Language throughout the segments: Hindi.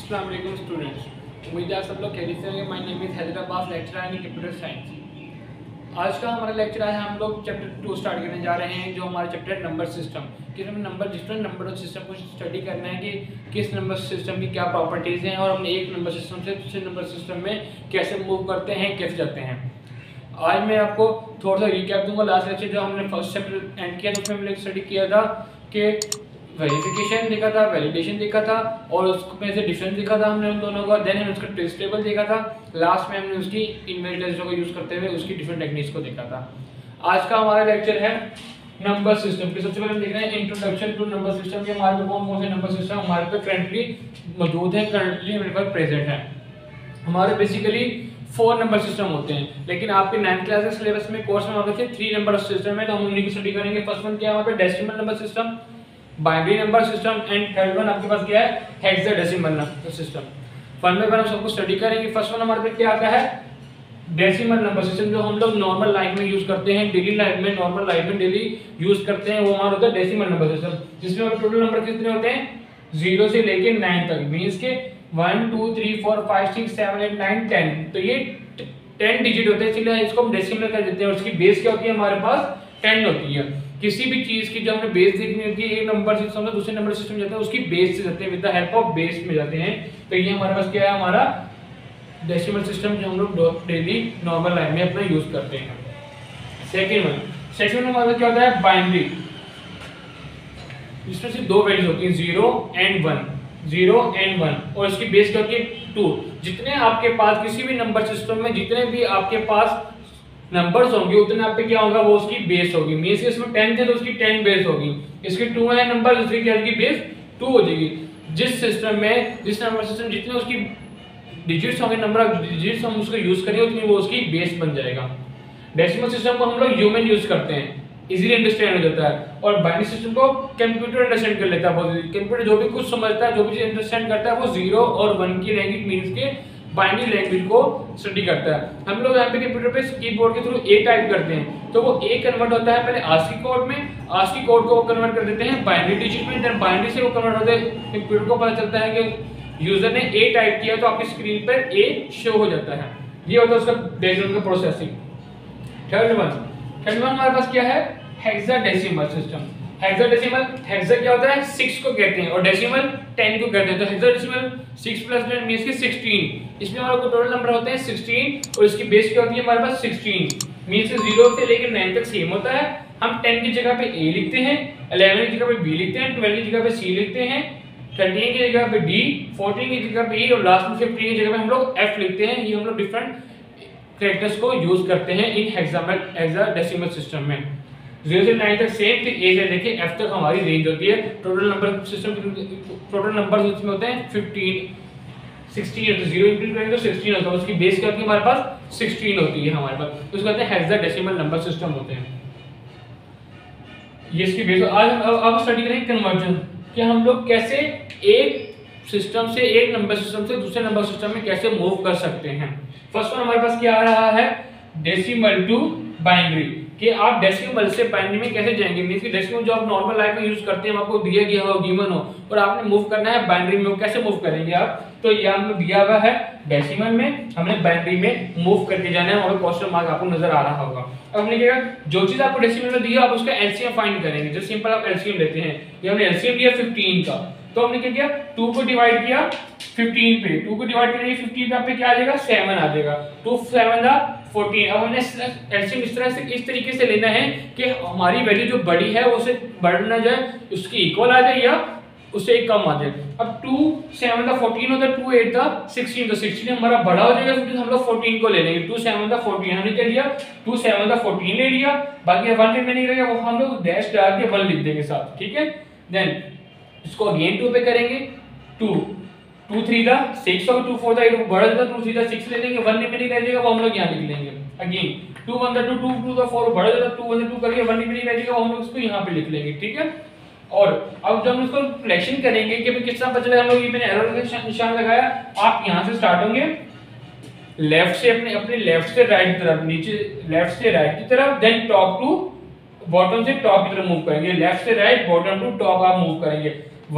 अस्सलाम वालेकुम स्टूडेंट्स, उम्मीद है आप सब लोग खैरियत से होंगे। My name is Hyderabad, lecturer in computer science. आज का हमारा लेक्चर है, हम लोग चैप्टर 2 स्टार्ट करने जा रहे हैं, जो हमारा चैप्टर है नंबर सिस्टम। कि हमें डिफरेंट नंबर सिस्टम को स्टडी करना है कि किस नंबर सिस्टम की क्या प्रॉपर्टीज़ हैं और हम एक नंबर सिस्टम से दूसरे नंबर सिस्टम में कैसे मूव करते हैं, कैसे जाते हैं। आज मैं आपको थोड़ा सा रिकैप दूंगा। लास्ट लेक्चर जो हमने फर्स्ट चैप्टर एंड किया, तो उसमें हमने स्टडी किया था कि वेरिफिकेशन देखा था, वैलिडेशन देखा था और उसमें से डिफरेंस देखा था हमने उन दोनों का। देन हमने उसका ट्रेस टेबल देखा था। लास्ट में हमने उसकी इन्वेरिएंट को यूज करते हुए उसकी डिफरेंट टेक्निक्स को देखा था। आज का हमारा लेक्चर है नंबर सिस्टम की। सबसे पहले हम देख रहे हैं इंट्रोडक्शन टू नंबर सिस्टम के। हमारे पे कौन कौन से नंबर सिस्टम हमारे पे करंटली मौजूद है, करंटली हमारे पास प्रेजेंट है। हमारे बेसिकली 4 नंबर सिस्टम होते हैं, लेकिन आपके 9th क्लास के सिलेबस में कोर्स में हमारे पास 3 नंबर सिस्टम है, तो हम उन्हीं की स्टडी करेंगे। फर्स्ट वन क्या है हमारे पे, decimal number system, binary number system and third one आपके पास क्या है, hexadecimal number system. One by one हम सबको स्टडी करेंगे। फर्स्ट वन हमारे पे क्या आता है, डेसिमल नंबर सिस्टम, जो हम लोग नॉर्मल लाइफ में यूज करते हैं, डेली लाइफ में, नॉर्मल लाइफ में डेली यूज करते हैं, वो हमारा होता है डेसिमल नंबर सिस्टम, जिसमें हमारे टोटल नंबर कितने होते हैं, 0 से लेके 9 तक, मींस के 1 2 3 4 5 6 7 8 9 10। तो ये 10 डिजिट होते हैं, इसलिए इसको हम डेसिमल कर देते हैं। और उसकी बेस क्या होती है, हमारे पास 10 होती है। किसी भी चीज की जो हमने बेस देखनी होती है, एक नंबर सिस्टम से दूसरे नंबर सिस्टम जाते हैं, उसकी बेस से जाते हैं, with the help of base में जाते हैं। तो ये हमारे पास क्या है, हमारा डेसिमल सिस्टम, जो हम लोग डेली नॉर्मल लाइफ में अपना यूज करते हैं। सेकंड वन हमारा क्या होता है, बाइनरी। इसमें सिर्फ 2 वैल्यूज होती हैं, 0 एंड 1, और इसकी बेस क्या होती है, 2। जितने आपके पास किसी भी नंबर सिस्टम में जितने भी आपके पास नंबर्स होंगे, उतने आप पे क्या होगा, वो उसकी बेस होगी। मींस इसमें 10 थे तो उसकी 10 बेस होगी। इसके 2 है नंबर, दूसरी क्या होगी, बेस 2 हो जाएगी। जिस सिस्टम में, जिस नंबर सिस्टम जितने उसकी डिजिट्स होंगे, नंबर ऑफ डिजिट्स हम उसको यूज करेंगे, उतनी वो उसकी बेस बन जाएगा। डेसिमल सिस्टम को हम लोग ह्यूमन यूज करते हैं, इजीली अंडरस्टैंड हो जाता है। और बाइनरी सिस्टम को कंप्यूटर अंडरस्टैंड कर लेता है। कंप्यूटर जो भी कुछ समझता है, जो भी चीज अंडरस्टैंड करता है, वो 0 और 1 की लैंग्वेज मींस के बाइनरी लैंग्वेज को स्टडी करता है। हम लोग यहाँ पे कंप्यूटर पे कीबोर्ड के थ्रू ए टाइप करते हैं, तो वो ए कन्वर्ट होता है पहले आस्की कोड में, आस्की कोड को वो कन्वर्ट कर देते हैं बाइनरी डिजिट में, देन बाइनरी से वो कन्वर्ट होते हैं। कंप्यूटर को पता चलता है कि यूजर ने ए टाइप किया, तो आपकी स्क्रीन पर ए शो हो जाता है। ये होता है उसका बैकग्राउंड का प्रोसेसिंग। थर्ड वन हमारे पास क्या है, हेक्साडेसिमल सिस्टम। हेक्सा क्या होता है, 6 को कहते हैं, और डेसिमल 10 को कहते हैं। तो हेक्साडेसिमल 6 + 10 मींस के 16। इसमें हमारे को टोटल नंबर होते हैं 16, और इसकी बेस क्या होती है हमारे पास 16, मींस 0 से लेकर 9 तक सेम होता है। हम 10 की जगह पे A लिखते हैं, 11 की जगह पे B लिखते हैं, 12 की जगह पे C लिखते हैं, 13 की जगह पे D, 14 की जगह पे E, और लास्ट में 15 की जगह पे हम लोग F लिखते हैं। ये हम लोग डिफरेंट कैरेक्टर्स को यूज करते हैं इन हेक्साडेसिमल सिस्टम में। 0 से 9 तक सेम, फिर A से लेके F तक हमारी रेंज होती है। Total number system, total number उसमें होते हैं 16 होते हैं। 0 इंक्लूड करेंगे तो 16 होता है। उसकी बेस क्या होती है हमारे पास, 16 होती है हमारे पास, तो उसको कहते हैं हेक्साडेसिमल नंबर सिस्टम होते हैं। ये इसकी बेस। आज हम स्टडी करेंगे कन्वर्जन, कि हम लोग कैसे एक सिस्टम से, एक नंबर सिस्टम से दूसरे नंबर सिस्टम में कैसे मूव कर सकते हैं। फर्स्ट वन हमारे पास क्या आ रहा है, डेसिमल टू बाइनरी, कि आप डेसिमल से बाइनरी में कैसे जाएंगे। मींस कि डेसिमल जो आप नॉर्मल लाइफ में यूज करते हैं, आपको दिया गया हो, गिवन हो, और आपने मूव करना है बाइनरी में, कैसे मूव करेंगे आप, तो ये हमें दिया हुआ है डेसिमल में, हमने बाइनरी में मूव करके जाना है। और क्वेश्चन मार्क आपको नजर आ रहा होगा। अब हमने क्या, जो चीज आपको डेसिमल में दिया, आप उसका एलसीएम फाइंड करेंगे। जो सिंपल आप एलसीएम लेते हैं, ये हमने एलसीएम लिया 15 का, तो हमने क्या किया, 2 को डिवाइड किया 15 पे, 2 को डिवाइड करेंगे 15 पे, क्या आ जाएगा, 7 आ जाएगा। 2 7 14। अब हमने एलसीएम इस तरह से, इस तरीके से लेना है कि हमारी वैल्यू जो बड़ी है वो से बढ़ ना जाए, उसकी इक्वल आ जाए या उससे एक कम आ जाए। अब 2 7 14 होता है, 2 8 16, तो 16 हमारा बड़ा हो जाएगा, फिर हम लोग 14 को ले लेंगे। 2 7 14 हमने क्या लिया, 2 7 14 ले लिया, बाकी 1 लिखने नहीं रहेगा, वो हम लोग डैश डाल के 1 लिख देंगे साथ, ठीक है। देन इसको अगेन 2 पे करेंगे, 2 3 6 और 2 4 8 बड़ा जाता, 2 3 6 ले लेंगे, 1 में नहीं रह जाएगा, वो हम लोग यहाँ लिख लेंगे। अगेन 2 1 2 2 4 बड़ा जाता, 2 1 2 करके 1 में नहीं रह जाएगा, वो हम लोग इसको यहाँ पे लिख लेंगे, ठीक है। और अब जब हम इसको सिलेक्शन करेंगे कि किस तरह बचेगा, हम लोग ये मैंने एरो का निशान लगाया, आप यहाँ से स्टार्ट होंगे लेफ्ट से, अपने लेफ्ट से राइट की तरफ, नीचे लेफ्ट से राइट की तरफ, देन टॉप टू बॉटम से टॉप की तरफ मूव करेंगे, लेफ्ट से राइट, बॉटम टू टॉप आप मूव करेंगे। 1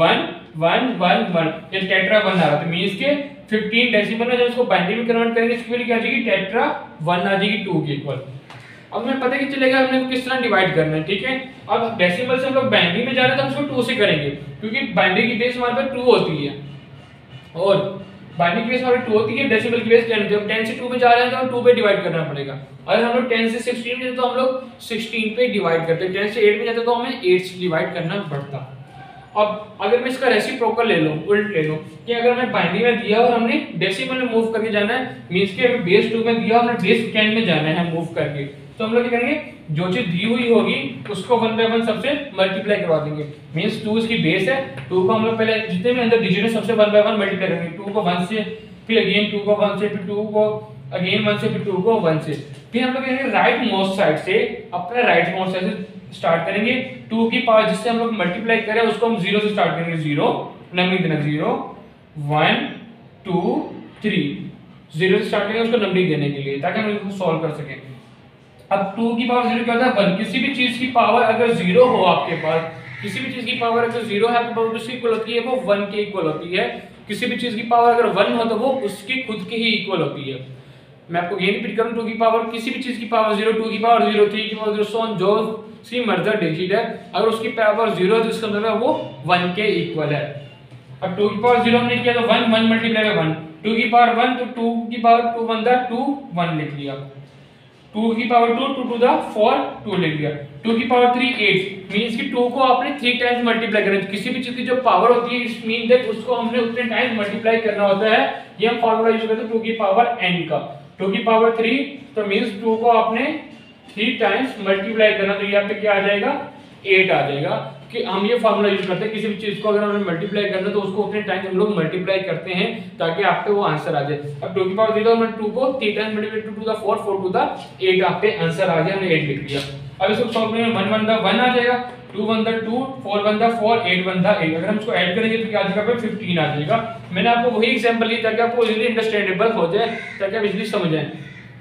1 1 1, ये टेट्रा 1 आ रहा है, तो मींस के 15 डेसिमल में जब इसको बाइनरी में कन्वर्ट करेंगे इसकी वैल्यू क्या आ जाएगी, टेट्रा 1 आ जाएगी 2 के इक्वल। अब हमें पता ही चलेगा हमने किस तरह डिवाइड करना है, ठीक है। अब डेसिमल से हम लोग बाइनरी में जा रहे हैं तो हम इसको 2 से करेंगे, क्योंकि बाइनरी की बेस हमारे पास 2 होती है और बाइनरी की बेस हमारी 2 होती है, डेसिमल की बेस 10। जब 10 से 2 में जा रहे हैं तो हमें 2 पे डिवाइड करना पड़ेगा। अगर हम लोग 10 से 16 में जाते तो हम लोग 16 पे डिवाइड करते हैं, 10 से 8 में जाते तो हमें 8 से डिवाइड करना पड़ता। अब अगर मैं इसका रेसिप्रोकल ले लूं, उल्ट ले लूं कि अगर मैं बाइनरी में दिया और हमने डेसिमल में मूव करके जाना है, मींस के हमें बेस 2 में दिया हमने बेस 10 में जाना है मूव करके, तो हम लोग क्या करेंगे, जो चीज दी हुई होगी उसको 1 बाय 1 सबसे मल्टीप्लाई करवा देंगे। मींस 2 इसकी बेस है, 2 को हम लोग पहले जितने भी अंदर डिजिट है सबसे 1 बाय 1 मल्टीप्लाई करेंगे। 2 को 1 से, फिर अगेन 2 को 1 से, फिर 2 को अगेन 1 से, फिर 2 को 1 से। फिर हम लोग करेंगे राइट मोस्ट साइड से, अपने राइट मोस्ट साइड से स्टार्ट करेंगे। 2 की पावर जिससे हम लोग मल्टीप्लाई करें उसको हम 0 से स्टार्ट करेंगे। 0 नंबरिंग देना, 0 1 2 3, 0 से स्टार्ट करेंगे उसको नंबरिंग देने के लिए, ताकि हम इसको सॉल्व कर सकें। अब 2 की पावर 0 क्या होता है, 1। किसी भी चीज की पावर अगर 0 हो आपके पास, किसी भी चीज की पावर अगर 0 है आपके पास, उसकी इक्वल होती है वो 1 के इक्वल होती है। किसी भी चीज की पावर अगर 1 हो तो वो उसकी खुद के ही इक्वल होती है। मैं आपको ये रिपीट करूं, 2 की पावर, किसी भी चीज की पावर 0, 2 की पावर 0, 3 की पावर 0, सो ऑन, जो सी मर्जर डिजिट है अगर उसकी पावर 0 है तो इसका मतलब है वो 1 के इक्वल है। अब 2 की पावर 0 हमने किया तो 1 1 मल्टीप्लाई बाय 1, 2 की पावर 1 तो 2 की पावर 2 1 2 1 लिख लिया, 2 की पावर 2 2 टू द 4 2 लिख दिया, 2 की पावर 3 8, मींस कि 2 को आपने 3 टाइम्स मल्टीप्लाई करना है। किसी भी चीज की जो पावर होती है इस मीन दैट उसको हमने उतने टाइम्स मल्टीप्लाई करना होता है। ये हम फार्मूला यूज करते हैं 2 की पावर n का। 2 की पावर 3 तो मींस 2 को आपने 3 टाइम्स मल्टीप्लाई करना, तो यहाँ पे क्या आ जाएगा, 8 आ जाएगा। कि हम ये फार्मूला यूज करते हैं, किसी भी चीज को अगर हमें मल्टीप्लाई करना तो उसको उतने टाइम्स हम लोग मल्टीप्लाई करते हैं ताकि आप पे वो आंसर आ जाए। अब 2 की पावर 0 में 2 को 3 times multiply 2 to the 4 4 to the 8 आप पे आंसर आ गया, हमने 8 लिख दिया। अब इसको सॉल्व करने में 1 1 द 1 आ जाएगा, 2 1 द 2, 4 1 द 4, 8 1 द 8। अगर हम इसको ऐड करेंगे तो क्या आ जाएगा, पे 15 आ जाएगा। मैंने आपको वही एग्जांपल लिया ताकि आपको इजीली अंडरस्टैंडेबल हो जाए, ताकि आप इजीली समझ जाएं।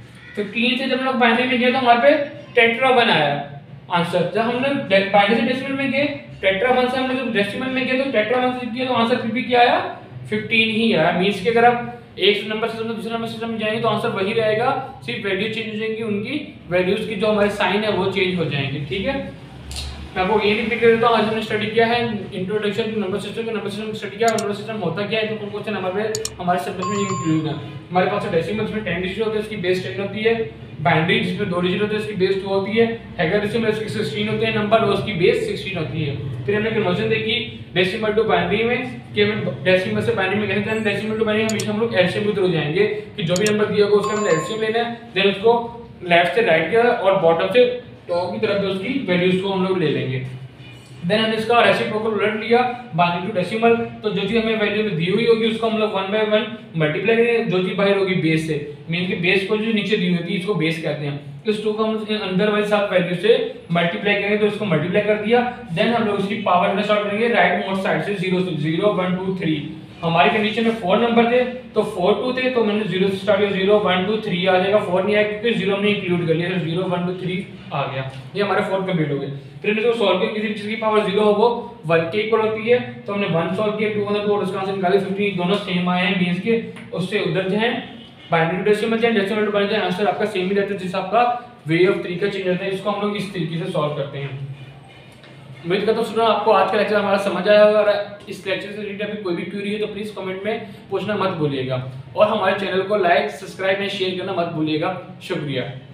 15 से जब हम लोग बाइनरी में गए तो हमारे पे टेट्रा 1 आया आंसर। जब हमने बाइनरी से डेसिमल में गए, टेट्रा 1 से हमने जब डेसिमल में गए तो टेट्रा 1 से किया तो आंसर फिर भी क्या आया, 15 ही आया। मींस कि अगर आप एक नंबर सिस्टम से दूसरे नंबर सिस्टम में जाएंगे तो आंसर वही रहेगा, सिर्फ वैल्यू चेंज हो जाएंगी, उनकी वैल्यूज की जो हमारे साइन है वो चेंज हो जाएंगे, ठीक है। मैं आपको ये रिपीट कर देता हूं, आज हमने स्टडी किया है introduction to number system. Number system study किया, नंबर सिस्टम होता क्या है, तो कौन कौन से नंबर पे हमारे सिलेबस में इंक्लूड है। हमारे पास डेसिमल्स में 10 डिजिट होते हैं, इसकी बेस 10 होती है। बाइनरी जिसमें 2 डिजिट होते हैं, इसकी बेस 2 होती है। हेक्साडेसिमल इसकी 16 होते हैं नंबर, और उसकी बेस 16 होती है। फिर हमने कन्वर्जन देखी डेसिमल टू बाइनरी में, कि हमें डेसिमल से बाइनरी में कहते हैं, डेसिमल टू बाइनरी हमेशा हम लोग एलसीएम की तरफ जाएंगे कि जो भी नंबर दिया होगा उसका हमें एलसीएम लेना है, देन उसको लेफ्ट से राइट की और बॉटम से टॉप की तरफ उसकी वैल्यूज को हम लोग ले लेंगे। देन हमने इसका रेसिप्रोकल उलट लिया, बाइनरी टू डेसिमल, तो जो चीज हमें वैल्यू में दी हुई होगी उसको हम लोग 1 बाय 1 मल्टीप्लाई करेंगे, जो चीज बाहर होगी बेस से, मीन कि बेस को जो नीचे दी हुई होती है इसको बेस कहते हैं। इस 2 को हम अंदर वाले सब वैल्यू से मल्टीप्लाई करेंगे तो इसको मल्टीप्लाई कर दिया। देन हम लोग इसकी पावर में सॉल्व करेंगे राइट मोस्ट साइड से, 0 से 0 1 2 3। हमारी कंडीशन में 4 नंबर थे तो 4 2 थे, तो मैंने 0 से स्टार्ट किया, 0 1 2 3 आ जाएगा। 4 नहीं आया क्योंकि 0 हमने इंक्लूड कर लिया, तो 0 1 2 3 आ गया। ये हमारे 4 कंप्लीट हो गए। फिर इसको सॉल्व किया, किसी चीज की पावर 0 हो वो 1 के इक्वल होती है, तो हमने 1 सॉल्व किया, 2 1 2 और उसका आंसर निकाले 15। दोनों सेम आए हैं, मींस के उससे उधर जाएं, बाइनरी टू डेसिमल जाएं, डेसिमल टू बाइनरी जाएं, आंसर आपका सेम ही रहता है। जिससे आपका वे ऑफ तरीका चेंज रहता है, इसको हम लोग इस तरीके से सॉल्व करते हैं। उम्मीद करता हूं आपको आज का लेक्चर हमारा समझ आया होगा। अगर इस लेक्चर से रिलेटेड अभी कोई भी क्वेरी है तो प्लीज कमेंट में पूछना मत भूलिएगा, और हमारे चैनल को लाइक सब्सक्राइब एंड शेयर करना मत भूलिएगा। शुक्रिया।